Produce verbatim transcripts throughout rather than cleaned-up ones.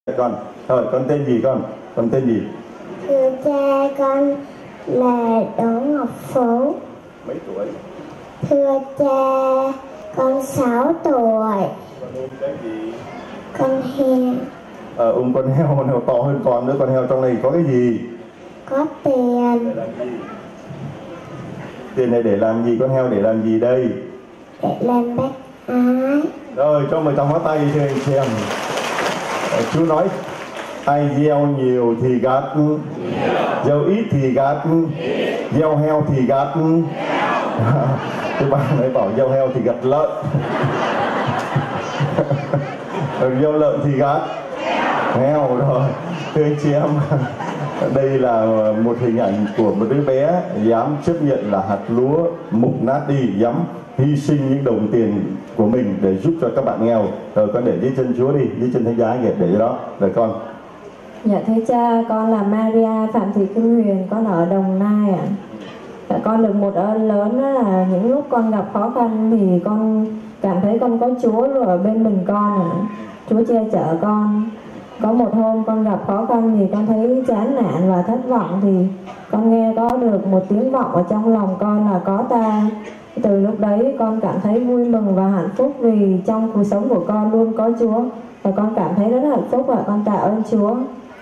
Con rồi, con tên gì con? Con tên gì? Thưa cha, con là Đỗ Ngọc Phú. Mấy tuổi? Thưa cha, con sáu tuổi. Con ôm cái gì? Con heo. Ờ, ôm con heo, con heo to hơn con nữa. Con heo trong này có cái gì? Có tiền. Để làm gì? Tiền này để làm gì? Con heo để làm gì đây? Để làm bác ái. Rồi, cho mời trong hóa tay cho anh xem. Ờ, chú nói ai gieo nhiều thì gặt, gieo ít thì gặt, gieo heo thì gặt. Thứ ba này bảo gieo heo thì gặt lợn. Gieo lợn thì gặt heo. Rồi, thưa anh chị em, đây là một hình ảnh của một đứa bé dám chấp nhận là hạt lúa mục nát đi, dám hy sinh những đồng tiền của mình để giúp cho các bạn nghèo. Rồi con để dưới chân Chúa đi, dưới chân Thánh Giá để cho đó. Rồi con. Dạ thưa cha, con là Maria Phạm Thị Kim Huyền, con ở Đồng Nai ạ. Dạ, con được một ơn lớn đó là những lúc con gặp khó khăn thì con cảm thấy con có Chúa rồi ở bên mình con ạ. Chúa che chở con. Có một hôm con gặp khó khăn thì con thấy chán nản và thất vọng thì con nghe có được một tiếng vọng ở trong lòng con là có ta. Từ lúc đấy con cảm thấy vui mừng và hạnh phúc vì trong cuộc sống của con luôn có Chúa. Và con cảm thấy rất hạnh phúc và con tạ ơn Chúa.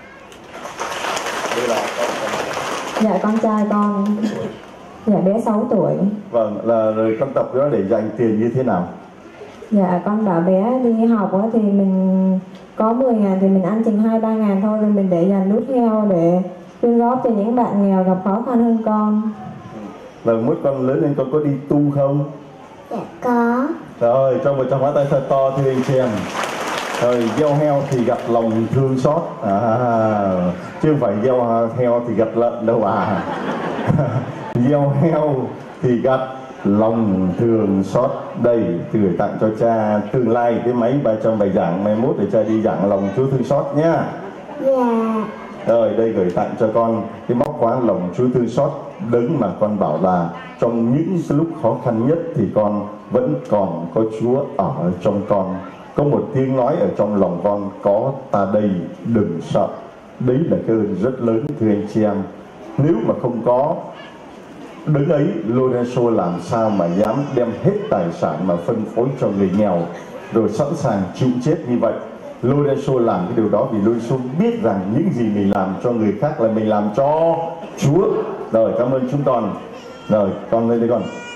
Dạ con trai con. Dạ bé sáu tuổi. Vâng, là rồi con tập đó để dành tiền như thế nào? Dạ con bảo bé đi học thì mình có mười ngàn thì mình ăn chừng hai ba ngàn thôi, rồi mình để dành nút heo để quyên góp cho những bạn nghèo gặp khó khăn hơn con. Vâng, mỗi con lớn lên con có đi tu không? Dạ có. Rồi, cho một trong hóa tay thật to thưa anh chị em. Rồi, gieo heo thì gặp lòng thương xót, à, chứ không phải gieo heo thì gặp lợn đâu à. Gieo heo thì gặp lòng thương xót. Đây, gửi tặng cho cha tương lai cái máy ba trăm bài giảng, mai mốt để cha đi giảng lòng Chúa thương xót nhá. Dạ. Rồi, đây gửi tặng cho con cái móc khóa lòng Chúa thương xót, đấng mà con bảo là trong những lúc khó khăn nhất thì con vẫn còn có Chúa ở trong con. Có một tiếng nói ở trong lòng con, có ta đây, đừng sợ. Đấy là cái ơn rất lớn thưa anh chị em. Nếu mà không có đấng ấy, Lorenzo làm sao mà dám đem hết tài sản mà phân phối cho người nghèo, rồi sẵn sàng chịu chết như vậy. Lorenzo làm cái điều đó vì Lorenzo biết rằng những gì mình làm cho người khác là mình làm cho Chúa. Rồi, cảm ơn chúng con. Rồi, con lên đây con.